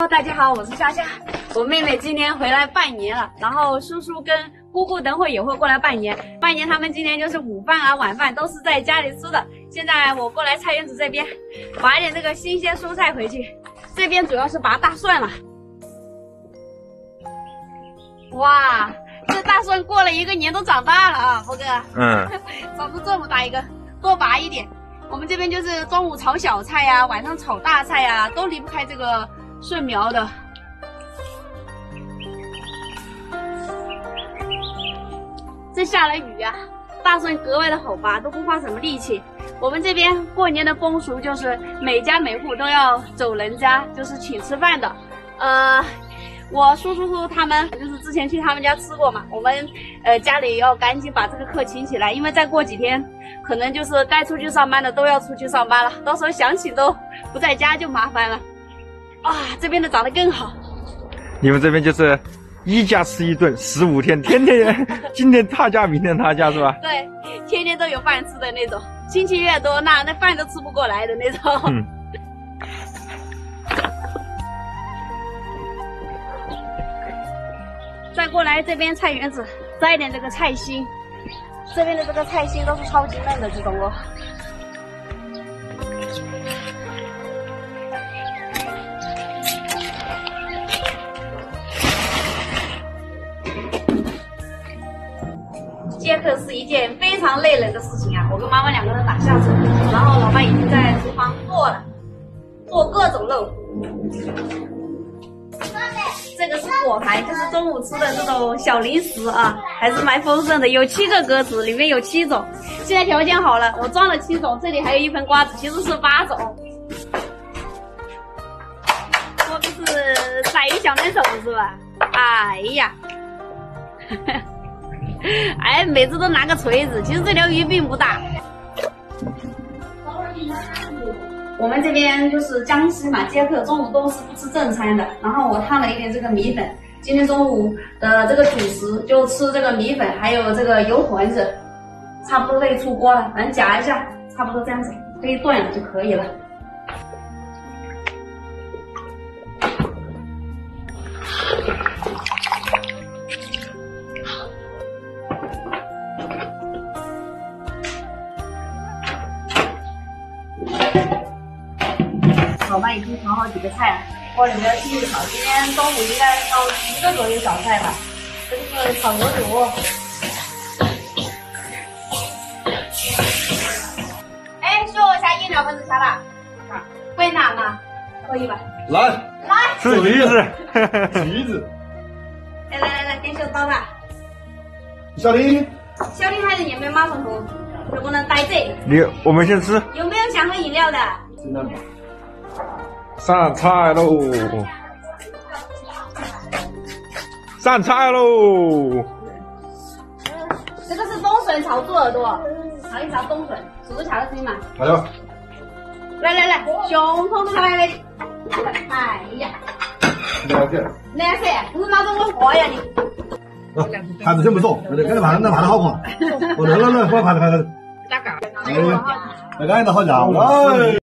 大家好，我是夏夏。我妹妹今天回来拜年了，然后叔叔跟姑姑等会也会过来拜年。拜年他们今天就是午饭啊、晚饭都是在家里吃的。现在我过来菜园子这边，拔一点这个新鲜蔬菜回去。这边主要是拔大蒜了。哇，这大蒜过了1个年都长大了啊，波哥。长出这么大一个，多拔一点。我们这边就是中午炒小菜呀、晚上炒大菜呀，都离不开这个蒜苗的。这下了雨啊，大蒜格外的好拔，都不花什么力气。我们这边过年的风俗就是每家每户都要走人家，就是请吃饭的。我叔叔他们就是之前去他们家吃过嘛，我们家里要赶紧把这个课请起来，因为再过几天可能就是该出去上班的都要出去上班了，到时候想请都不在家就麻烦了。啊，这边的长得更好。 你们这边就是一家吃一顿，15天，天天今天他家明天他家是吧？ 对，天天都有饭吃的那种，亲戚越多那饭都吃不过来的那种。再过来这边菜园子摘一点这个菜心，这边的这个菜心都是超级嫩的这种哦。接客是一件非常累人的事情啊，我跟妈妈2个人打下手，然后老爸已经在厨房做各种肉。这个是果盘，就是中午吃的这种小零食啊，还是蛮丰盛的，有7个格子，里面有7种。现在条件好了，我装了7种，这里还有1盆瓜子，其实是8种。我这是宰鱼小能手是吧？哎呀，哎，每次都拿个锤子，其实这条鱼并不大。我们这边就是江西嘛，接客中午都是不吃正餐的。然后我烫了一点这个米粉，今天中午的这个主食就吃这个米粉，还有这个油团子，差不多可以出锅了。反正夹一下，差不多这样子可以断了就可以了。老妈已经炒好几个菜了，锅里面继续炒。今天中午应该烧10个左右小菜吧。这个炒牛肚。哎，学我下饮料粉是下的，会拿吗？可以吧？ 来， 吃橘子， 橘子。 来，给小刀吧。 小林还是也没马上喝，能不能待这？ 我们先吃。 有没有想喝饮料的？ 真的吗？ 上菜喽！上菜喽！ 这个是冬笋炒猪耳朵，炒一炒冬笋，是不是炒的可以嘛？ 好了。 来，熊通通来。哎呀，来噻，不是拿着我喝呀你。 盘子真不错，跟着盘子好看。我来，我盘子。 咋个？ 那个好家伙。